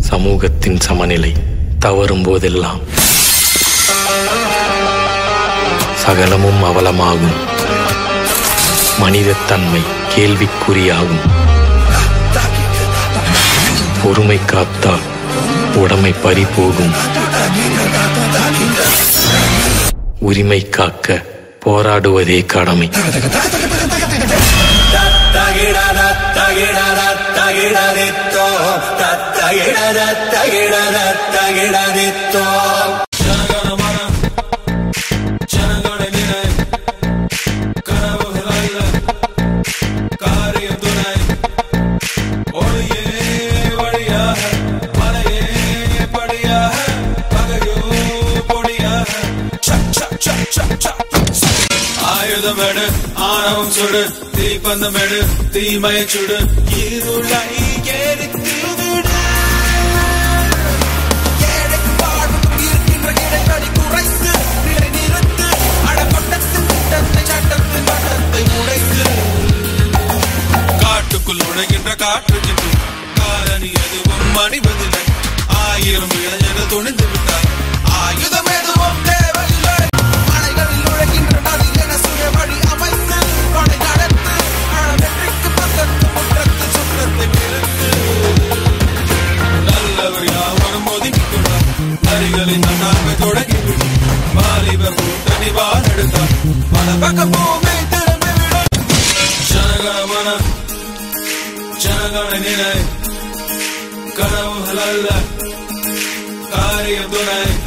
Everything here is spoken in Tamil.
சமூகத்தின் சமநிலை தவறும் போதெல்லாம் சகலமும் அவலமாகும். மனிதத்தன்மை கேள்விக்குறியாகும். பொறுமை காத்தால் உடைமை பறிபோகும். உரிமை காக்க போராடுவதே கடமை. ஆயுதமெடு ஆணவம் சுடு தீப்பந்தமெடு தீமையை சுடு இருளை எரித்து விடு. ஏழைக்கு வாழ்வுக்கும் இருக்கின்ற இடைவெளி குறைத்து நிலை நிறுத்து அடக்கொட்டத்தின் திட்டத்தை சட்டத்தின் வட்டத்தை உடைத்து காட்டுக்குள் நுழைகின்ற காற்று சின்னம் காரணி எதுவும் அணிவதில்லை. 1000 இளைஞர்கள் துணிந்து விட்டார். ஆயுதம் எதுவும் தேவையில்லை. மலைகளில் நுழைகின்ற நதி என சுய வழி அமைத்து படை நடத்து வெற்றிக்கு பக்கத்து முற்றத்து சுற்றத்தை நிறுத்து. நல்லவர் யாவரும் ஒதுக்கிக் கொண்டார். நரிகளின் தன்னாமை தொடங்கிவிடும். வாலிபர் கூட்டணி வாழெடுத்தார். பல பக்கம் பூமி திரும்பிவிடும். ஜனகணமன ஜனகண நிலை கனவுகள் அல்ல காரியம் துணை.